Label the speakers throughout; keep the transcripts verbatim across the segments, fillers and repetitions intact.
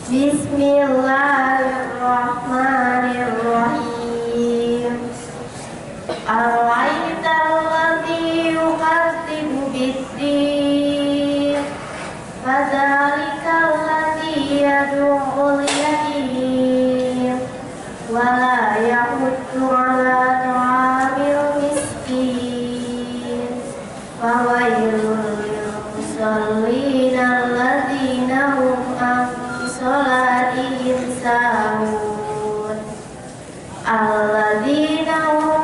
Speaker 1: Bismillahirrahmanirrahim. Ar-ra'aitalladzi yukadzibu bid-din, fadzalikal ladzi yad'ul yatim wa la yahuddu 'ala ta'amil miskin, fawailul lil musallin alladzina hum an salatihim sahun, alladzina hum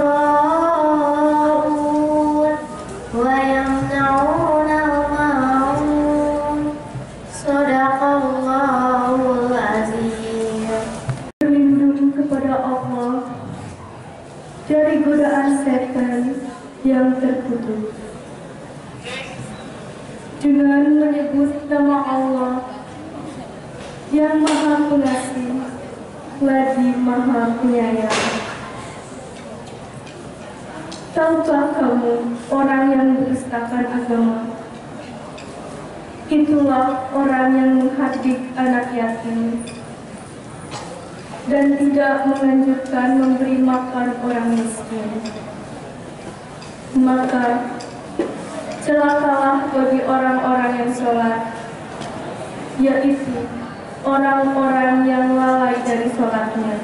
Speaker 1: yura'un wa yamna'una al-ma'un. Shadaqallahul azim.
Speaker 2: Berlindung kepada Allah dari godaan setan yang terkutuk dengan menyebut nama Allah yang Maha Pengasih lagi Maha Penyayang. Tahukah kamu orang yang mendustakan agama? Itulah orang yang menghardik anak yatim dan tidak menganjurkan memberi makan orang miskin. Maka celakalah bagi orang-orang yang sholat, yaitu orang-orang yang lalai dari sholatnya,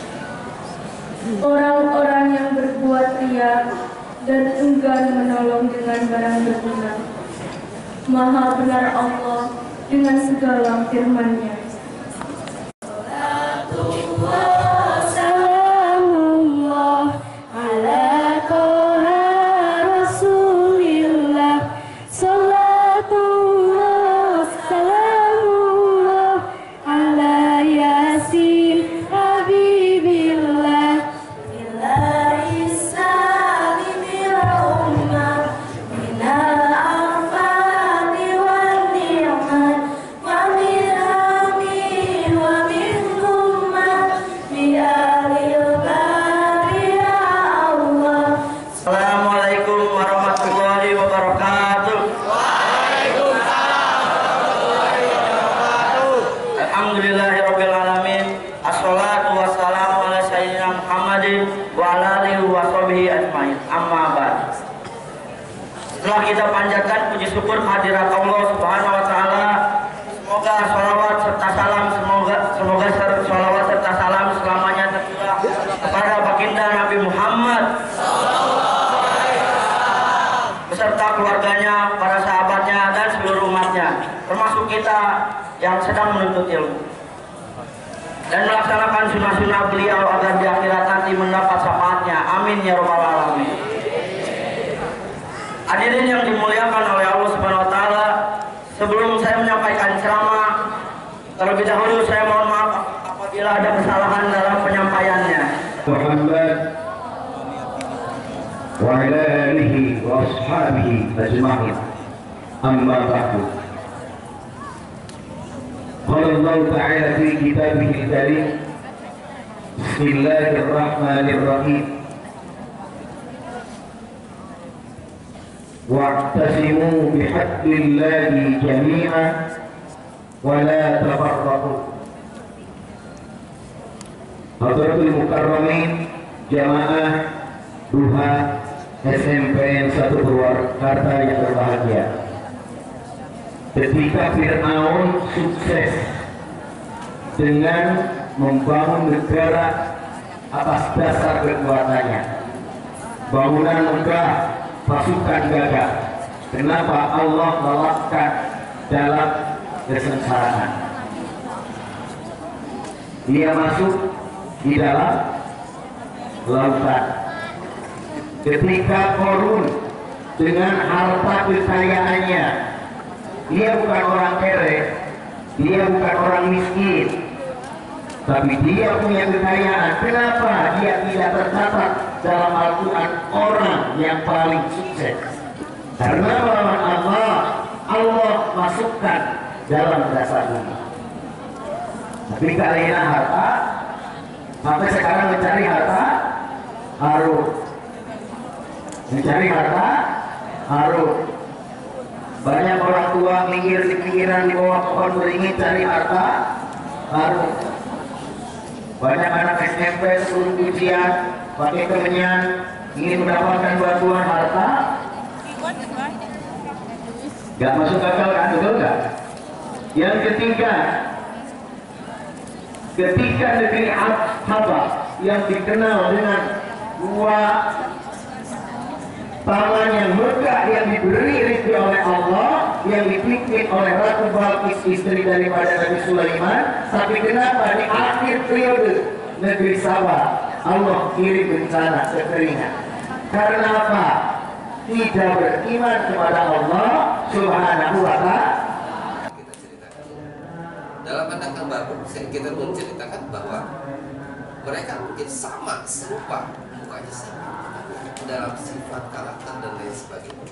Speaker 2: orang-orang yang berbuat riya dan enggan menolong dengan barang berguna. Maha benar Allah dengan segala firman-Nya.
Speaker 3: Setelah kita panjatkan puji syukur hadirat Allah Subhanahu wa taala, semoga sholawat serta salam semoga semoga sholawat serta salam selamanya tercurah kepada baginda Nabi Muhammad beserta keluarganya, para sahabatnya dan seluruh umatnya, termasuk kita yang sedang menuntut ilmu dan melaksanakan sunnah-sunnah beliau agar di akhirat nanti mendapat syafaatnya. Amin ya rabbal alamin. Hadirin yang dimuliakan oleh Allah Subhanahu wa taala, sebelum saya menyampaikan ceramah, terlebih dahulu saya mohon maaf apabila ada kesalahan dalam penyampaiannya.
Speaker 4: Muhammad wa ala alihi wa ashabihi ajma'in. Amma ba'du. Qala Allah ta'ala fi kitabihil karim. Bismillahirrahmanirrahim. Wa'tasimu bihablillahi jami'an wa la tafarraqu. Hadratul Mukarramin Jamaah Duha S M P N satu Purwakarta yang berbahagia, ketika Fir'aun sukses dengan membangun negara atas dasar kekuatannya, bangunan Mekah pasukan gagah, kenapa Allah melakkan dalam kesengsaraan? Dia masuk di dalam lautan. Ketika Korun dengan harta kekayaannya, dia bukan orang kere, dia bukan orang miskin, tapi dia punya kekayaan. Kenapa dia tidak tercatat dalam Al-Quran orang yang paling sukses? Karena melawan Allah, Allah masukkan dalam dasar bumi. Tapi kalian harta, maka sekarang mencari harta harus mencari harta harus banyak orang tua minggir di pinggiran di bawah pohon beringin cari harta, baru. Banyak anak S M P sebelum ujian pakai kemenyan ingin mendapatkan bantuan harta, gak masuk akal kan, betul gak? Yang ketiga, ketika negeri Habah yang dikenal dengan dua taman yang megah yang diberi rezeki oleh Allah, yang dipimpin oleh Ratu Balkis istri daripada Nabi Sulaiman, tapi kenapa di akhir periode negeri Sabah Allah kirim bencana kekeringan? Karena apa? Tidak beriman kepada Allah Subhanahu wa Ta'ala.
Speaker 5: Kita ceritakan dalam pandangan baru, kita menceritakan bahwa mereka mungkin sama, serupa, mukanya sama dalam sifat, karakter dan lain sebagainya.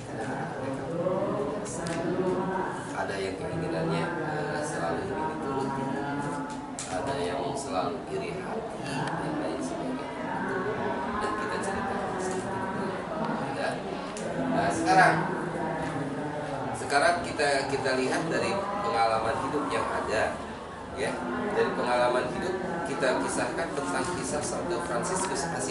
Speaker 5: Ada yang keinginannya uh, selalu ingin dituruti, ada yang selalu iri hati dan lain sebagainya. Dan kita ceritakan sedikit. Ya. Nah sekarang, sekarang kita kita lihat dari pengalaman hidup yang ada, ya. Dari pengalaman hidup kita kisahkan tentang kisah Santo Fransiskus Asis.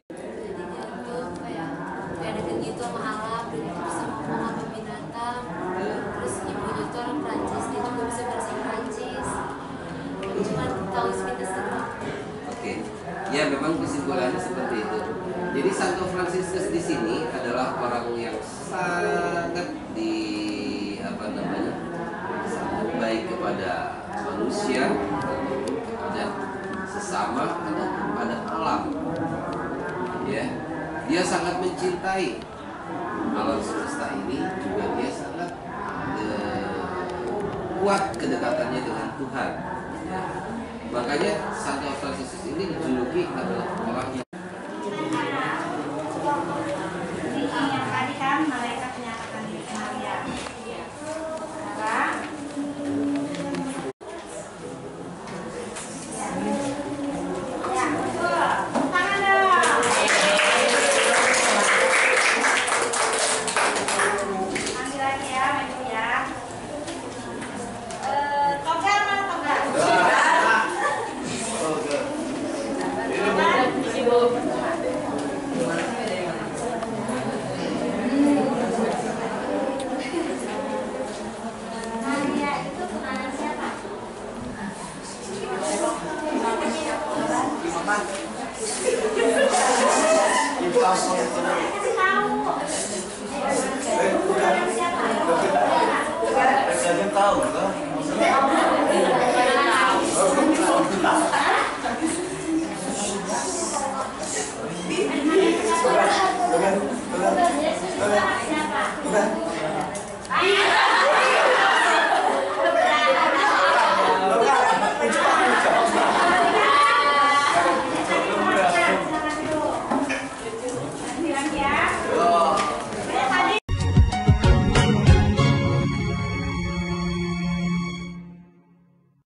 Speaker 6: Itu sama alam, dan itu bisa ngomong sama binatang. Terus ibunya itu orang Prancis, dia juga bisa bahasa Prancis. Cuma tahu kita semua.
Speaker 5: Oke, ya memang kesimpulannya seperti itu. Jadi Santo Fransiskus di sini adalah orang yang sangat di apa namanya, sangat baik kepada manusia, ataupun kepada sesama, ataupun kepada alam. Ya, dia sangat mencintai alam semesta ini, juga dia sangat eh, kuat kedekatannya dengan Tuhan. Ya. Makanya Santo Fransiskus ini dijuluki adalah orang yang
Speaker 7: yang tadi kan malaikat menyatakan diri Maria. Sekarang tahu.